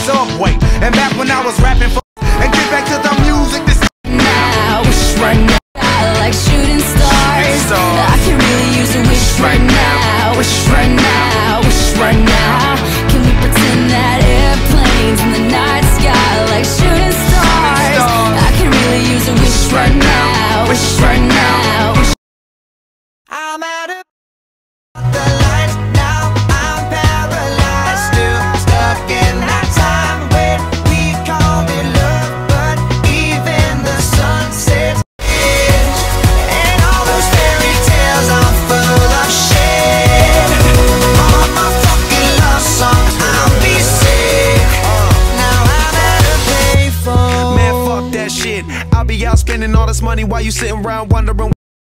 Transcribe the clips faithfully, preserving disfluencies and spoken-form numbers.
subway. And back when I was rapping for and get back to the music. This now, wish right now, I like shooting stars. I can really use a wish right now. Wish right now, wish right now. Can we pretend that airplanes in the night sky like shooting stars? I can really use a wish right now. Wish right now. Wish. I'm out of the lights now. I'm paralyzed, still stuck in that time when we called it love, but even the sunset's edge and all those fairy tales are full of shit. All my fucking love songs, I'll be sick. Now I'm at a payphone. man, fuck that shit. I'll be out spending all this money while you sitting around wondering.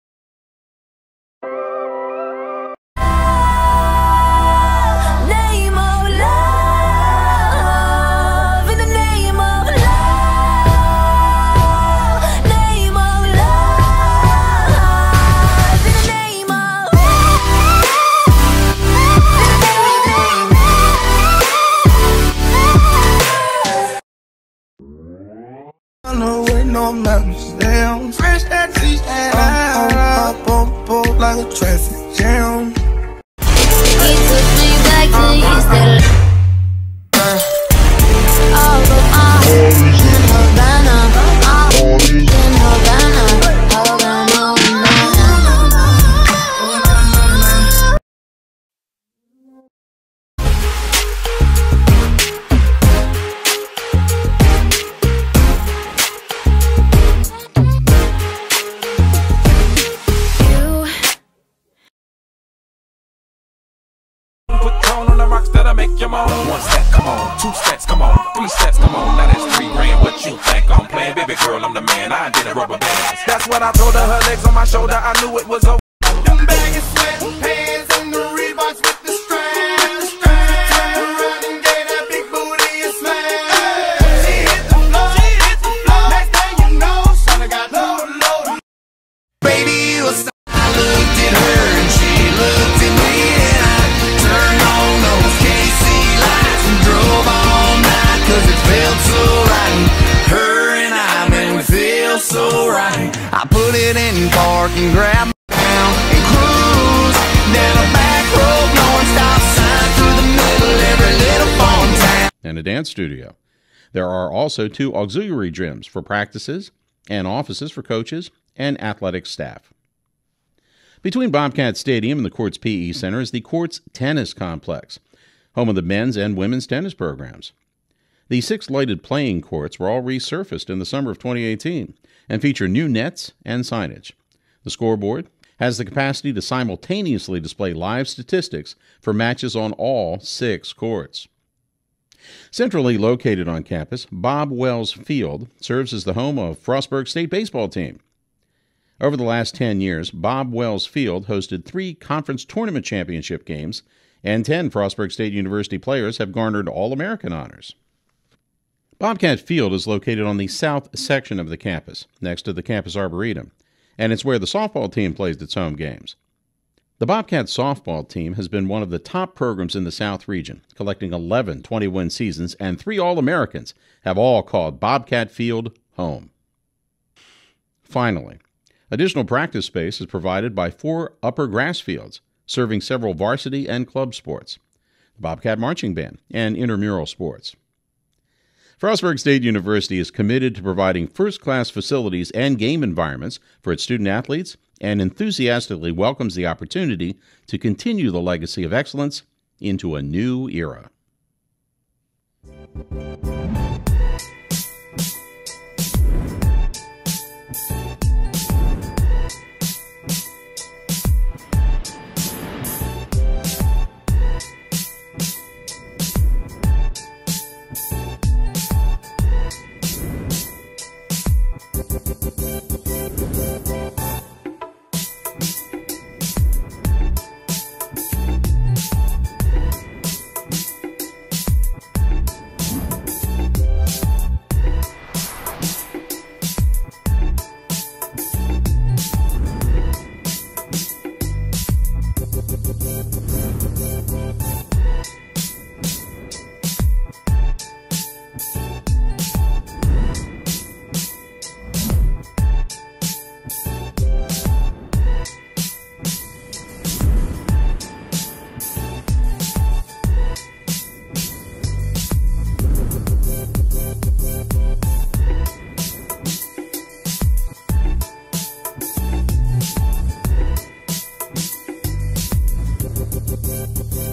Name of love, in the name of love, name of love, in the name of. I know ain't no mountains down. Fresh that seat, I'm up, up, up like a traffic jam. He took me back to yesterday. All of our in Havana, all in Havana, Havana. Put tone on the rocks that'll make you moan. One step, come on. Two steps, come on. Three steps, come on. Now that's three grand. What you think I'm playing? Baby girl, I'm the man. I did a rubber band. That's what I told her. Her legs on my shoulder. I knew it was over. Them baggy sweatpants and the Reeboks with the straps. Turn around and gave that big booty a smash. She hit the floor, she hit the floor. Next thing you know, son, I got low, low. Baby, you was I looked at her and she looked at me and I turned on those K C lights and drove all night 'cause it felt so right. Her and I, man, we feel so right. I put it in park and grabbed down and cruise down a back road, blowing stop sign through the middle every little farm town. And a dance studio. There are also two auxiliary gyms for practices and offices for coaches and athletic staff. Between Bobcat Stadium and the Courts P E Center is the Courts Tennis Complex, home of the men's and women's tennis programs. The six lighted playing courts were all resurfaced in the summer of twenty eighteen and feature new nets and signage. The scoreboard has the capacity to simultaneously display live statistics for matches on all six courts. Centrally located on campus, Bob Wells Field serves as the home of Frostburg State baseball team. Over the last ten years, Bob Wells Field hosted three conference tournament championship games, and ten Frostburg State University players have garnered All-American honors. Bobcat Field is located on the south section of the campus, next to the campus arboretum, and it's where the softball team plays its home games. The Bobcat softball team has been one of the top programs in the South region, collecting eleven twenty-win seasons, and three All-Americans have all called Bobcat Field home. Finally, additional practice space is provided by four upper grass fields, serving several varsity and club sports, the Bobcat Marching Band, and intramural sports. Frostburg State University is committed to providing first-class facilities and game environments for its student-athletes and enthusiastically welcomes the opportunity to continue the legacy of excellence into a new era.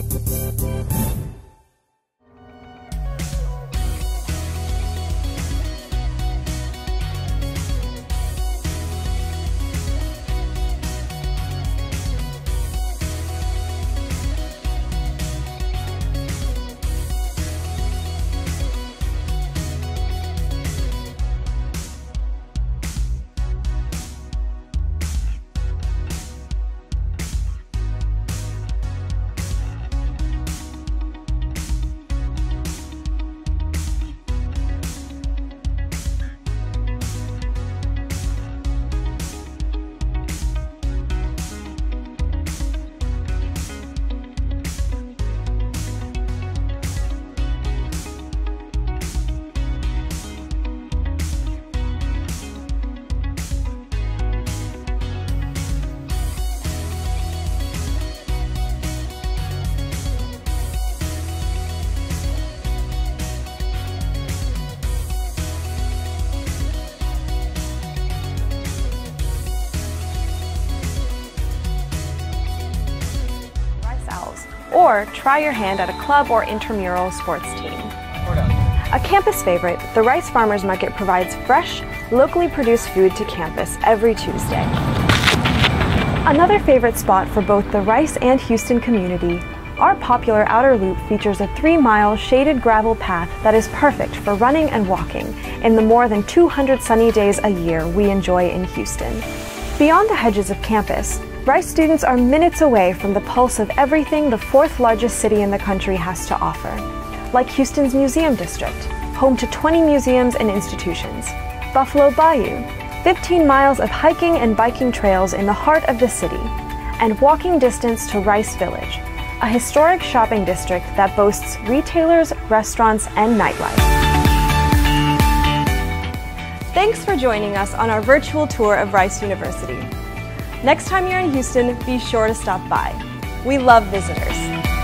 Or try your hand at a club or intramural sports team. A campus favorite, the Rice Farmers Market provides fresh, locally produced food to campus every Tuesday. Another favorite spot for both the Rice and Houston community, our popular outer loop features a three-mile shaded gravel path that is perfect for running and walking in the more than two hundred sunny days a year we enjoy in Houston. Beyond the hedges of campus, Rice students are minutes away from the pulse of everything the fourth largest city in the country has to offer, like Houston's Museum District, home to twenty museums and institutions, Buffalo Bayou, fifteen miles of hiking and biking trails in the heart of the city, and walking distance to Rice Village, a historic shopping district that boasts retailers, restaurants, and nightlife. Thanks for joining us on our virtual tour of Rice University. Next time you're in Houston, be sure to stop by. We love visitors.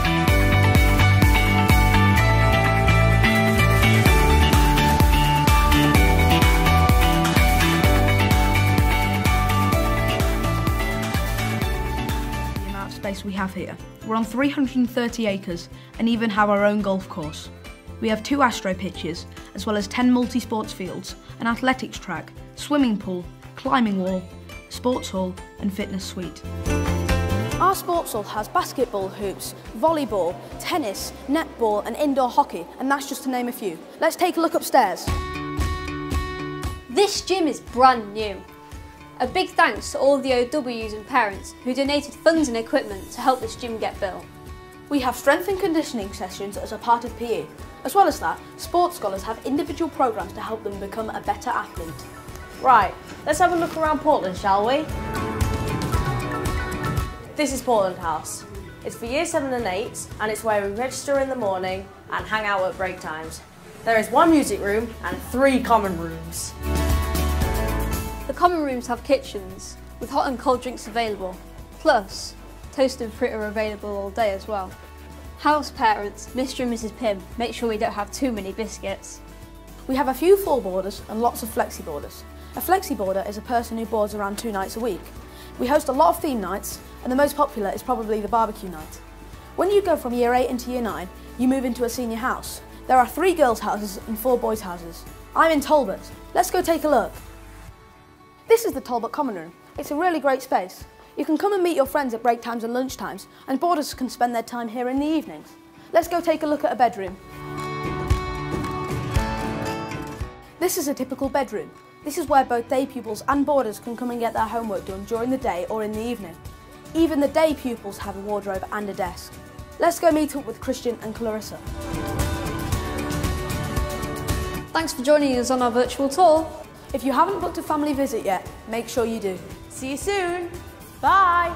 The amount of space we have here. We're on three hundred thirty acres and even have our own golf course. We have two Astro pitches, as well as ten multi-sports fields, an athletics track, swimming pool, climbing wall, sports hall and fitness suite. Our sports hall has basketball hoops, volleyball, tennis, netball and indoor hockey, and that's just to name a few. Let's take a look upstairs. This gym is brand new. A big thanks to all of the O Ws and parents who donated funds and equipment to help this gym get built. We have strength and conditioning sessions as a part of P E. As well as that, sports scholars have individual programs to help them become a better athlete. Right, let's have a look around Portland, shall we? This is Portland House. It's for year seven and eight, and it's where we register in the morning and hang out at break times. There is one music room and three common rooms. The common rooms have kitchens with hot and cold drinks available, plus toast and fruit are available all day as well. House parents, Mister and Missus Pym, make sure we don't have too many biscuits. We have a few full boarders and lots of flexi boarders. A flexi boarder is a person who boards around two nights a week. We host a lot of theme nights, and the most popular is probably the barbecue night. When you go from year eight into year nine, you move into a senior house. There are three girls' houses and four boys' houses. I'm in Talbot. Let's go take a look. This is the Talbot Common Room. It's a really great space. You can come and meet your friends at break times and lunch times, and boarders can spend their time here in the evenings. Let's go take a look at a bedroom. This is a typical bedroom. This is where both day pupils and boarders can come and get their homework done during the day or in the evening. Even the day pupils have a wardrobe and a desk. Let's go meet up with Christian and Clarissa. Thanks for joining us on our virtual tour. If you haven't booked a family visit yet, make sure you do. See you soon. Bye.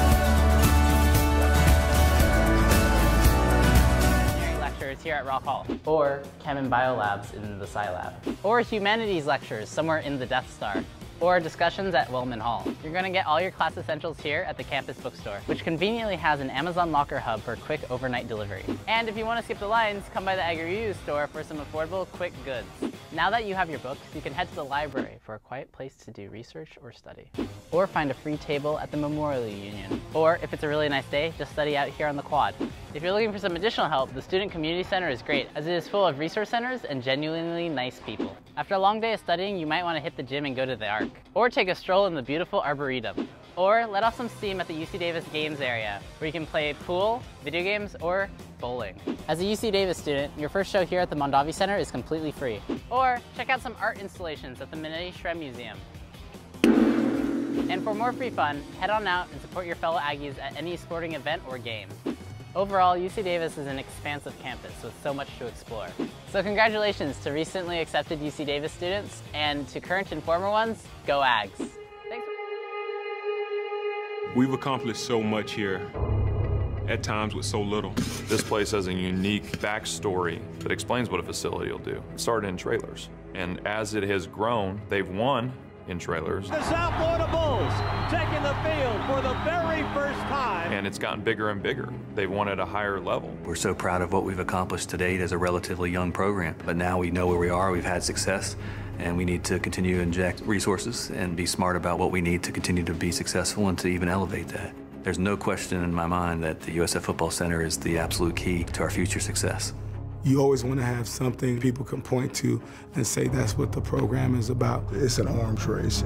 Lectures here at Rock Hall, or Chem and Bio Labs in the Sci Lab, or Humanities lectures somewhere in the Death Star. or discussions at Wellman Hall. You're going to get all your class essentials here at the campus bookstore, which conveniently has an Amazon locker hub for quick overnight delivery. And if you want to skip the lines, come by the AgriU store for some affordable, quick goods. Now that you have your books, you can head to the library for a quiet place to do research or study. Or find a free table at the Memorial Union. Or if it's a really nice day, just study out here on the quad. If you're looking for some additional help, the Student Community Center is great, as it is full of resource centers and genuinely nice people. After a long day of studying, you might want to hit the gym and go to the Arc. Or take a stroll in the beautiful Arboretum. Or let off some steam at the U C Davis Games area, where you can play pool, video games, or bowling. As a U C Davis student, your first show here at the Mondavi Center is completely free. Or check out some art installations at the Minetti Shrem Museum. And for more free fun, head on out and support your fellow Aggies at any sporting event or game. Overall, U C Davis is an expansive campus with so much to explore. So congratulations to recently accepted U C Davis students, and to current and former ones, go Ags. Thanks. We've accomplished so much here, at times with so little. This place has a unique backstory that explains what a facility will do. It started in trailers, and as it has grown, they've won in trailers. The South Florida Bulls taking the field for the very first time. And it's gotten bigger and bigger. They've won at a higher level. We're so proud of what we've accomplished to date as a relatively young program. But now we know where we are, we've had success, and we need to continue to inject resources and be smart about what we need to continue to be successful and to even elevate that. There's no question in my mind that the U S F Football Center is the absolute key to our future success. You always want to have something people can point to and say that's what the program is about. It's an arms race.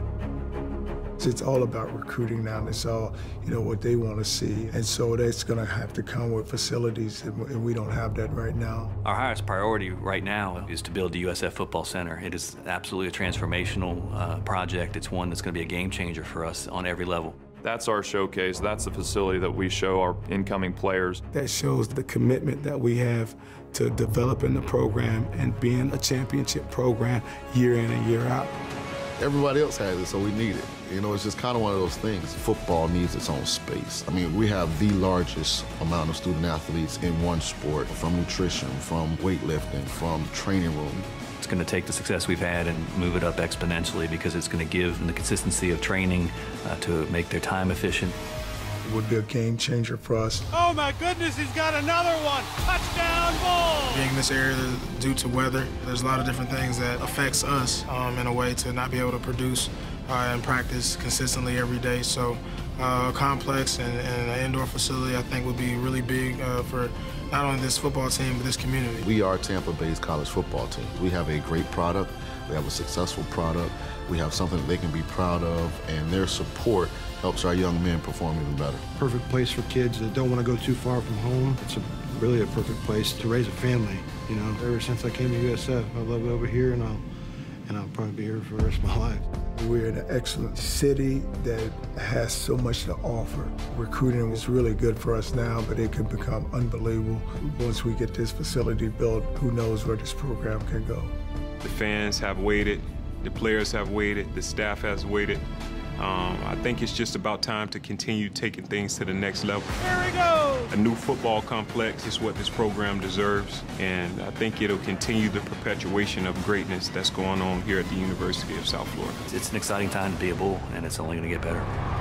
It's all about recruiting now. It's all, you know, what they want to see. And so that's going to have to come with facilities, and we don't have that right now. Our highest priority right now is to build the U S F Football Center. It is absolutely a transformational uh, project. It's one that's going to be a game changer for us on every level. That's our showcase. That's the facility that we show our incoming players. That shows the commitment that we have to developing the program and being a championship program year in and year out. Everybody else has it, so we need it. You know, it's just kind of one of those things. Football needs its own space. I mean, we have the largest amount of student athletes in one sport, from nutrition, from weightlifting, from training room. It's going to take the success we've had and move it up exponentially, because it's going to give them the consistency of training uh, to make their time efficient. It would be a game changer for us. Oh my goodness, he's got another one. Touchdown Bulls! Being in this area due to weather, there's a lot of different things that affects us um, in a way to not be able to produce uh, and practice consistently every day. So uh, a complex and, and an indoor facility, I think, would be really big uh, for not only this football team, but this community. We are Tampa Bay's college football team. We have a great product. We have a successful product. We have something that they can be proud of, and their support helps our young men perform even better. Perfect place for kids that don't want to go too far from home. It's a, really a perfect place to raise a family. You know, ever since I came to U S F, I love it over here, and I'll, and I'll probably be here for the rest of my life. We're in an excellent city that has so much to offer. Recruiting is really good for us now, but it can become unbelievable. Once we get this facility built, who knows where this program can go. The fans have waited, the players have waited, the staff has waited. Um, I think it's just about time to continue taking things to the next level. Here we go! A new football complex is what this program deserves, and I think it'll continue the perpetuation of greatness that's going on here at the University of South Florida. It's an exciting time to be a Bull, and it's only going to get better.